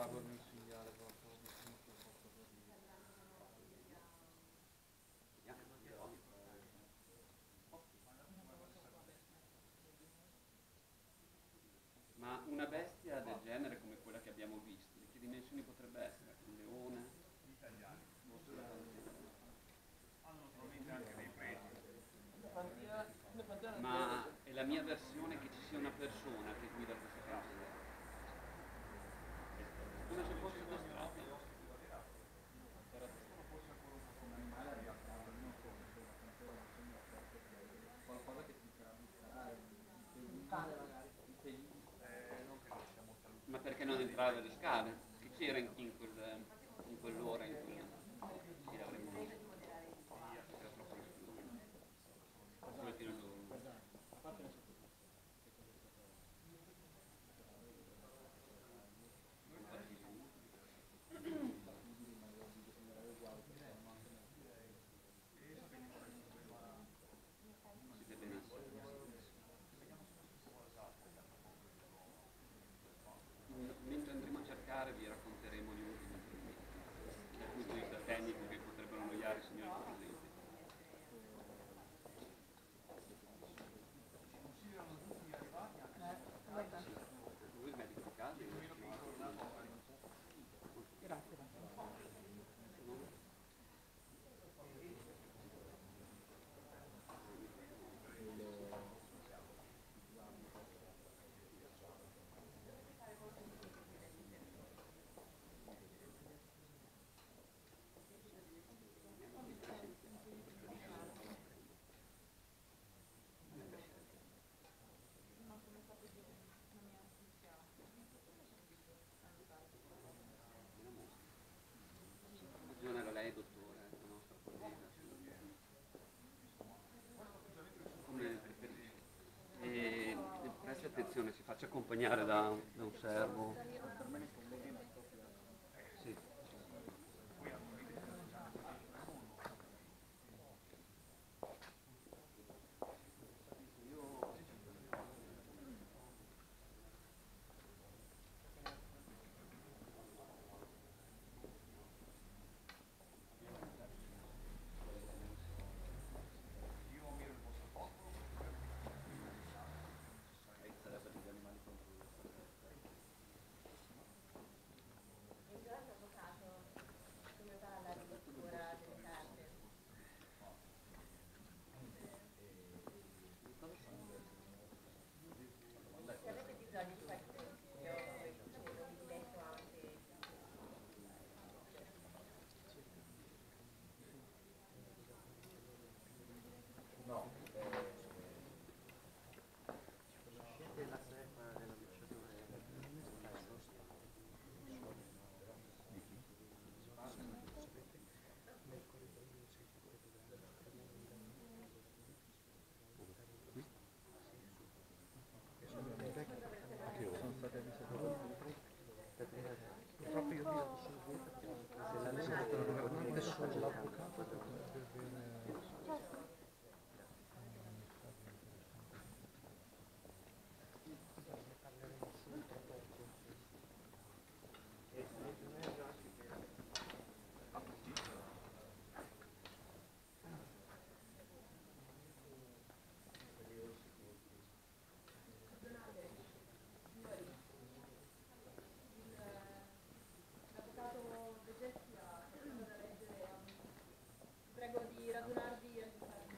Ma una bestia del genere come quella che abbiamo visto, di che dimensioni potrebbe essere? Un leone? Ma è la mia versione che ci sia una persona che guida questa cancelleria. Come se fosse addestrato. Ma perché non entrare dalle scale? Che c'era in quell'ora in cui l'avremmo visto? Era troppo nessuno. Solo fino all'ora. Siete ben assolti. Mentre andremo a cercare vi racconteremo gli ultimi avvenimenti, dal punto di vista tecnico che potrebbero annoiare i signori presenti. Lui è il medico di casa? Buongiorno a lei, dottore, la nostra collega. Come preferisce. E presti attenzione, si faccia accompagnare da un servo. Sì. Prego di radunarvi.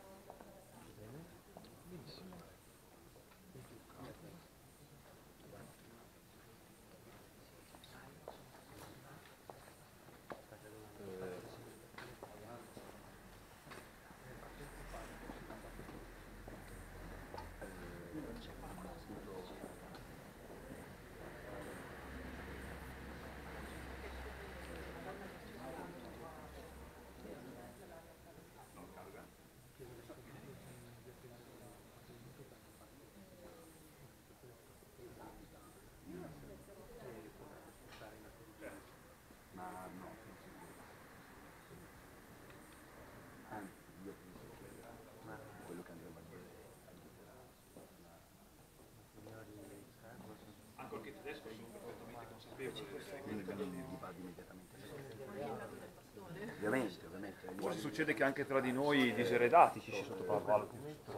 gli vado immediatamente sotto. Ovviamente. Forse succede che anche tra di noi diseredati ci si sottovaluta.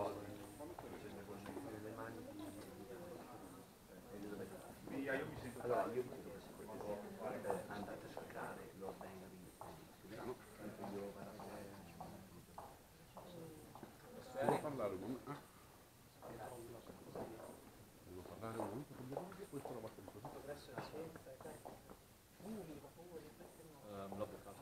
Allora io vi chiedo questa cosa, andate a cercare Lord Henry, no? Io vado a Devo parlare con devo parlare con poi sono abbastanza l'ho portato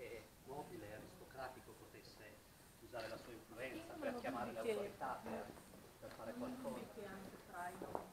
qualche nobile aristocratico potesse usare la sua influenza per chiamare le autorità per fare qualcosa.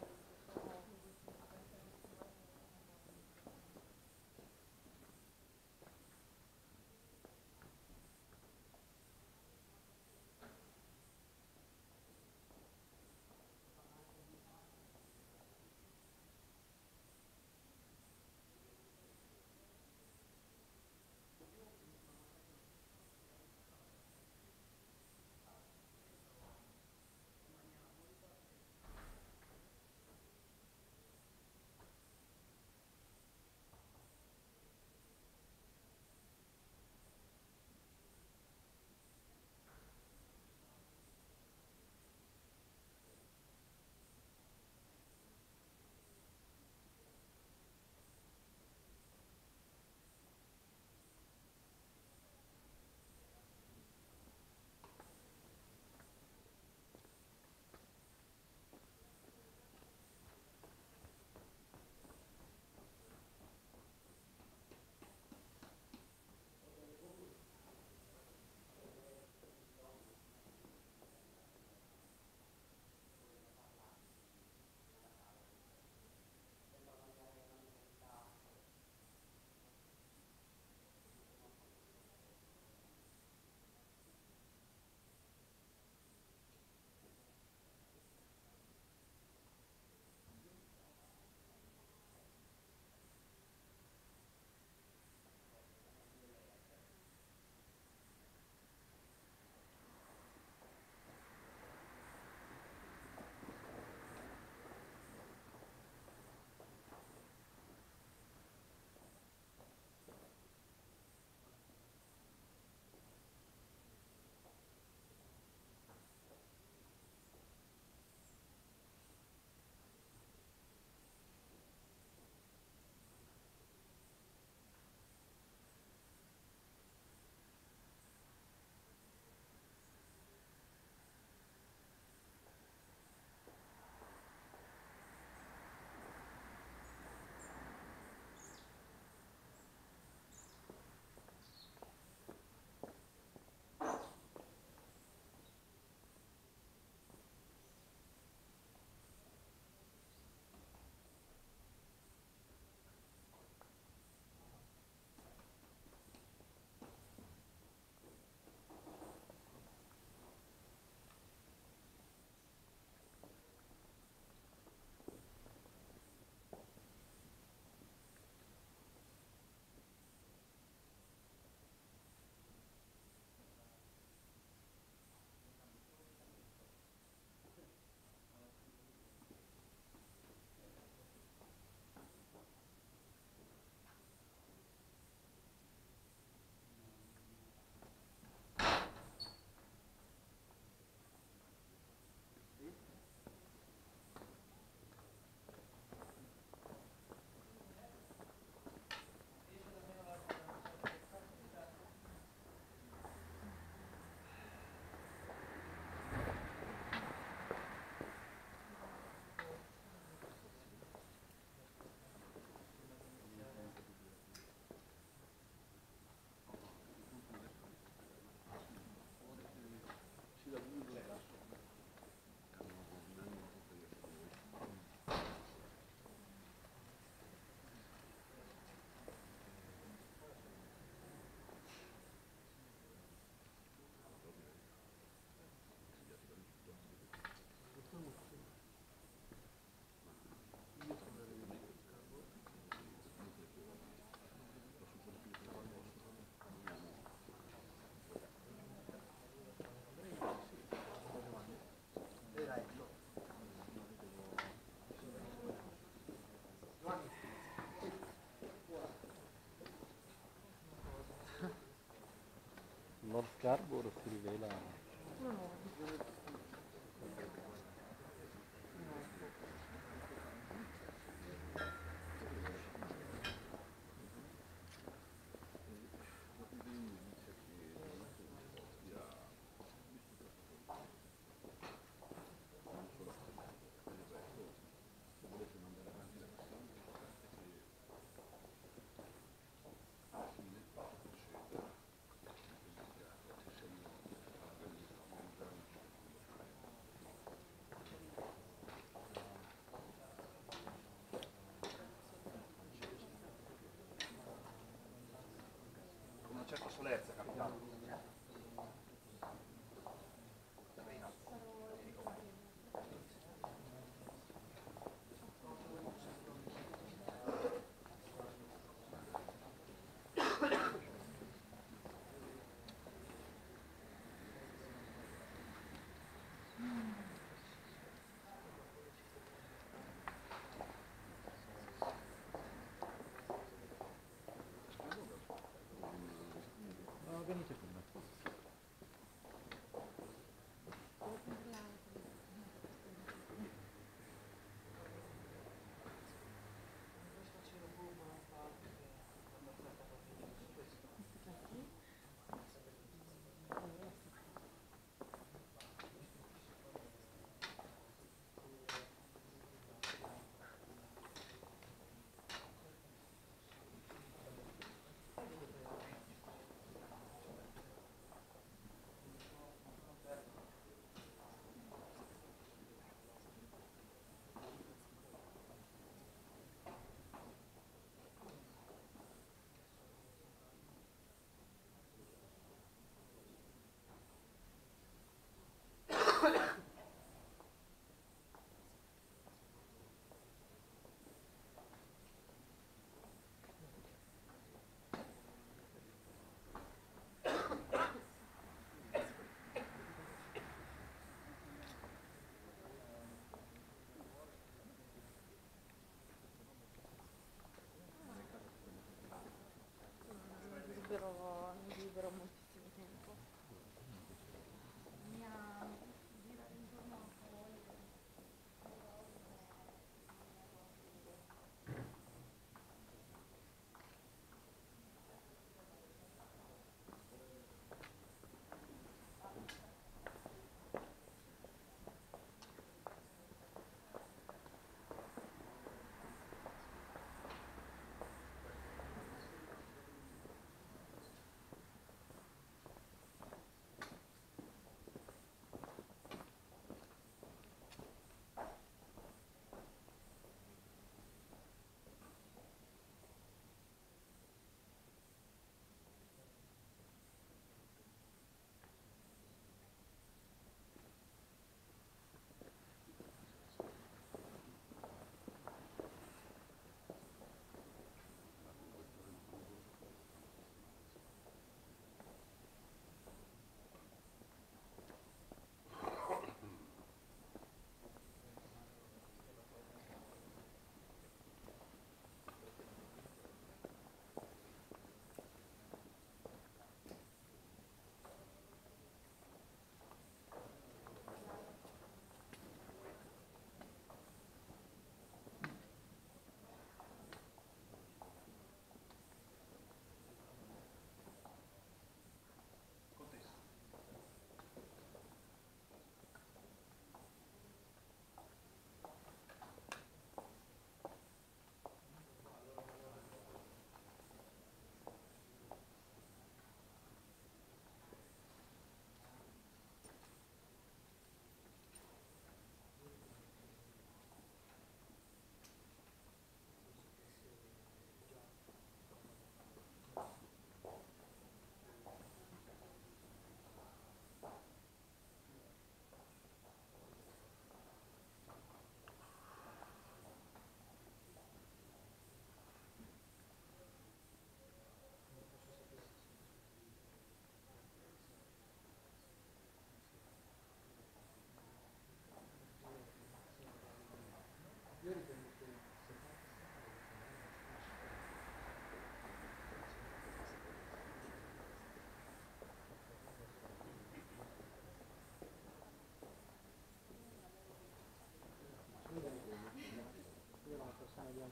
Lord Scarborough si rivela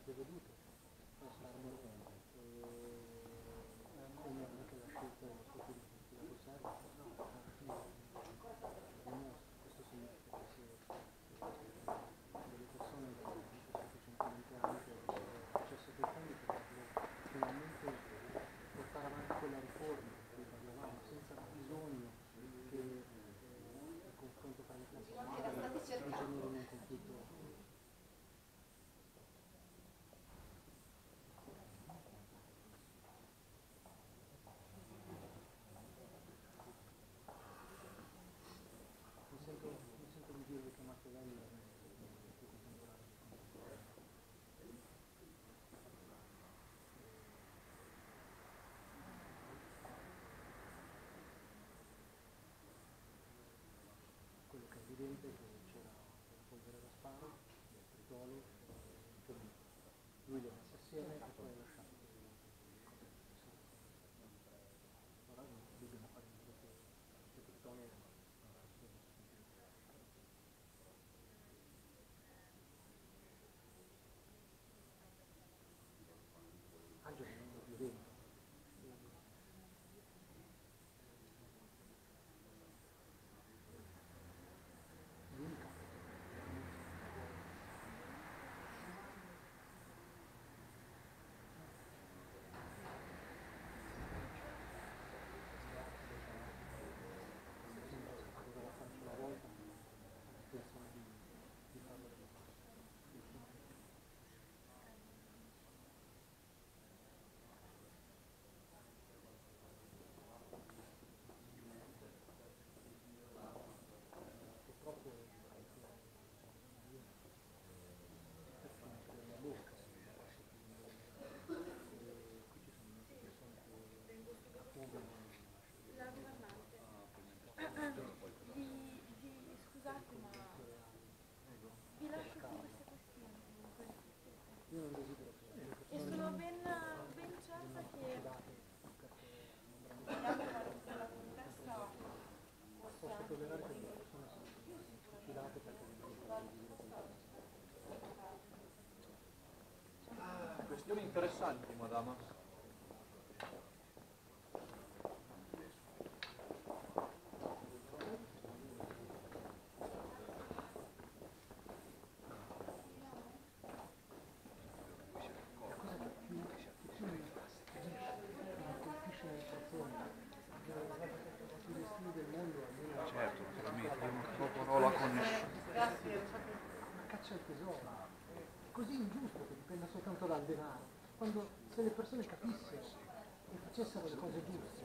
avete veduto, Scarborough, come anche la scelta dello scopo di la riserva, no, alla fine questo significa che se delle persone che sufficientemente ampie accesso a quei fondi potrebbero finalmente portare avanti quella riforma di cui parlavamo, senza bisogno che il confronto tra le classi sociali generi un conflitto. Mi sento di dirvi che Machiavelli è più contemporaneo. Quello che è evidente è che c'era della polvere da sparo, del tritolo, che lui le ha messe assieme e poi ha lasciato le cose necessarie. Allora non dobbiamo fare in modo che il tritolo non fosse sostituito. Angelo è un violento. L'unica cosa da farci una volta, pensano di farlo di purtroppo la bocca qui ci sono molte persone che appoggiano La governante. Scusate, ma vi lascio su queste questioni comunque. io non desidero che le E persone sono ben certa che la contessa posso tollerare che le persone siano suicidate perché non vogliono dividere Questioni interessanti, madama. Certo, naturalmente, io non troverò la connessione. una caccia al tesoro. È così ingiusto che dipenda soltanto dal denaro, quando se le persone capissero e facessero le cose giuste.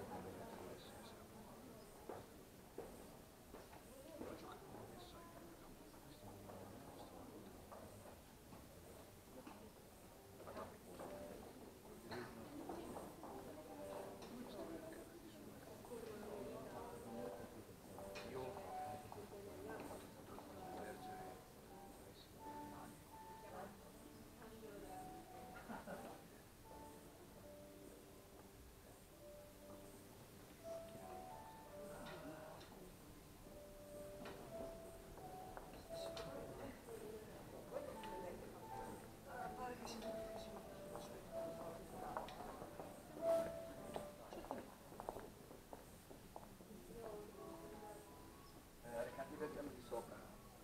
Ricapitoliamo di sopra.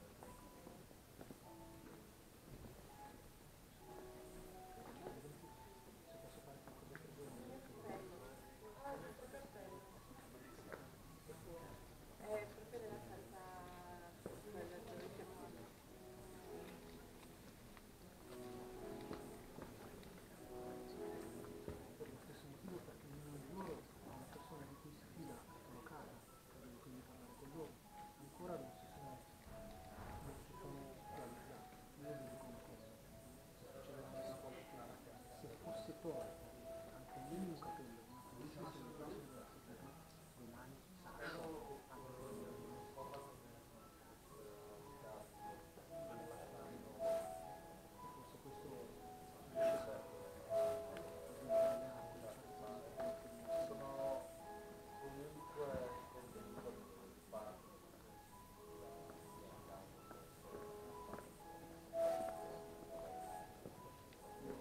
proprio della salsa quella tradizionale. Per lo stesso motivo perché ognuno di loro ha una persona di cui si fida a collocare, deve quindi parlare con loro. Ancora non ci sono realizzati. Io vi dico una cosa, se succederà una volta, se fosse poi anche il minimo capello di una politica che non della società, domani sarà troppo anche per il forse questo Sono comunque convinto di parte. io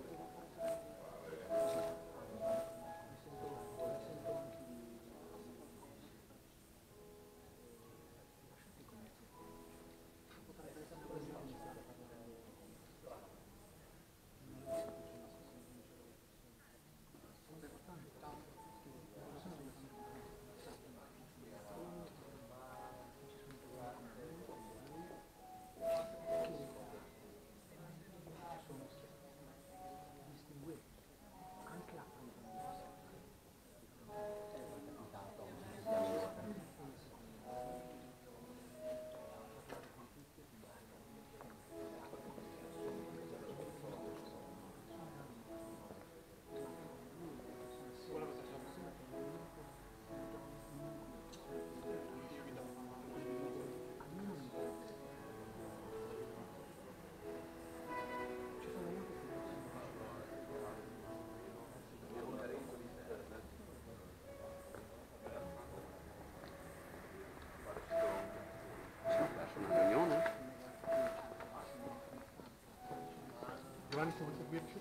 Giovanni, se vuoi seguirci?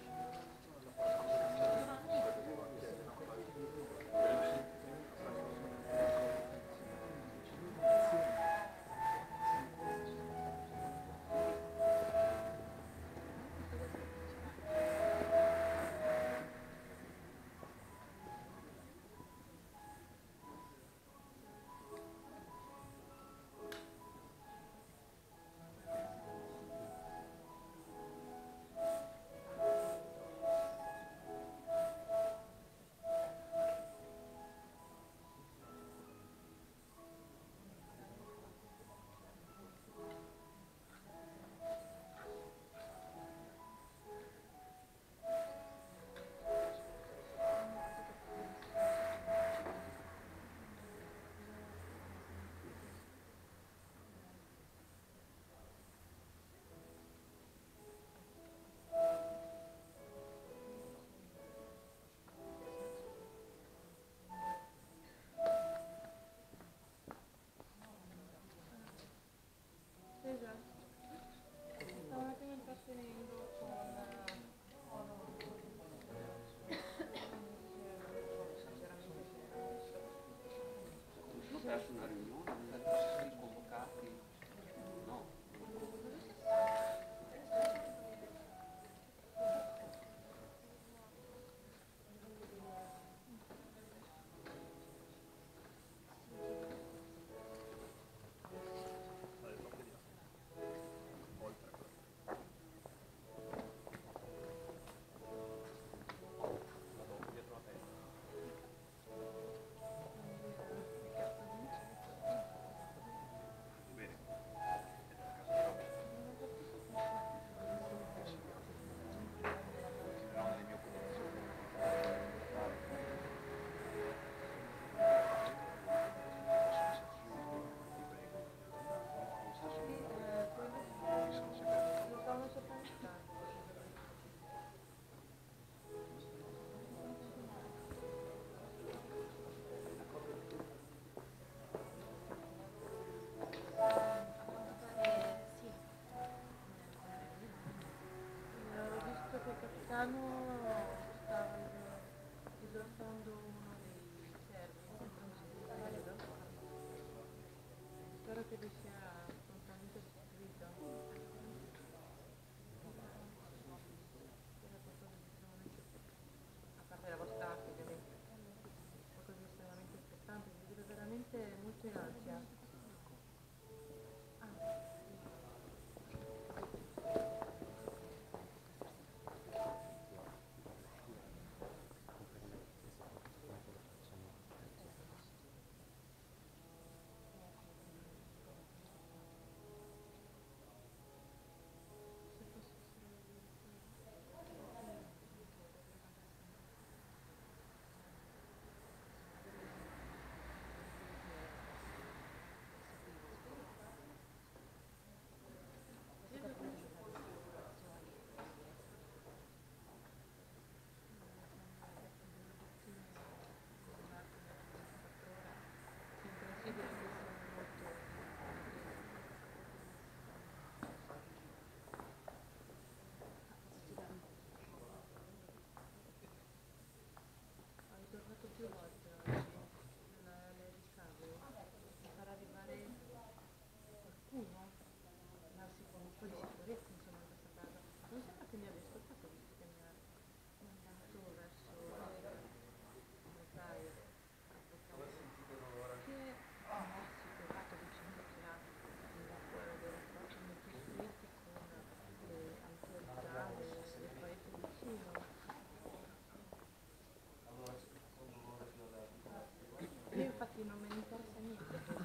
Stavo un attimo intrattenendo con Sono perso una riunione, non è stati convocati. No. lo stavano cercando. Sì. Ho visto che il capitano stava esortando uno dei servi, non si credo. Spero che lui sia prontamente restituito. Era qualcosa di estremamente, a parte la vostra arte ovviamente, qualcosa di estremamente importante, mi vedo veramente molto in ansia. Ho ritornato più volte oggi nelle ricave per far arrivare qualcuno, darsi con un po' di sicurezza insomma in questa casa. Non sembra che mi abbia ascoltato visto che mi ha mandato verso il notaio che ha assicurato dicendo che ha dei rapporti molto stretti con le autorità del paese vicino. Io infatti non me ne interessa niente